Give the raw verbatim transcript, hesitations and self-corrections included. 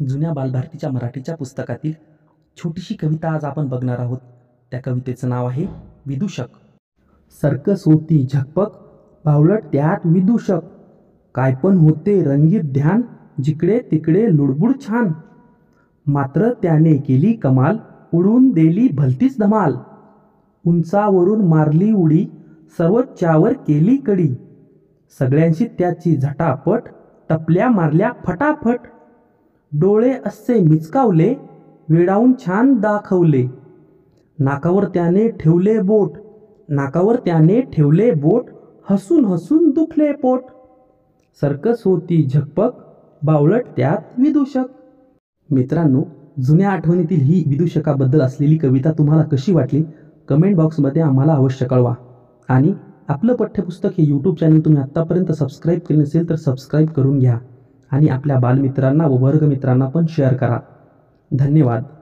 जुन्या बालभारतीच्या मराठीच्या पुस्तकातील छोटीशी कविता आज आपण बघणार आहोत। त्या कवितेचं नाव आहे विदूषक। सर्कस होती झकपक, बावळट त्यात विदूषक। काय पण होते रंगीत ध्यान, जिकडे तिकडे लुडबुड छान। मात्र त्याने केली कमाल, उडून दिली भलतीच धमाल। उंचावरून मारली उडी, सर्वोच्चावर केली कडी। सगळ्यांशी त्याची झटापट, टपल्या मारल्या फटाफट। डोळे असे मिचकावले, वेडावून छान दाखवले। नाकावर त्याने ठेवले बोट, नाकावर त्याने ठेवले बोट। हसून हसून दुखले पोट। सर्कस होती झकपक, बावळट त्यात विदूषक। मित्रांनो, जुन्या आठवणीतील ही विदूषकाबद्दल असलेली कविता तुम्हाला कशी वाटली कमेंट बॉक्समध्ये आम्हाला अवश्य कळवा। आणि आपलं पाठ्यपुस्तक हे यूट्यूब चॅनल तुम्ही आत्तापर्यंत सबस्क्राईब केले नसेल तर सबस्क्राईब करून घ्या आणि आपल्या बालमित्रांना व वर्गमित्रांना पण शेअर करा। धन्यवाद।